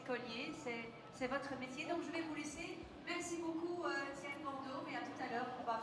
collier, c'est votre métier. Donc je vais vous laisser. Merci beaucoup Thierry Bordeaux et à tout à l'heure. On va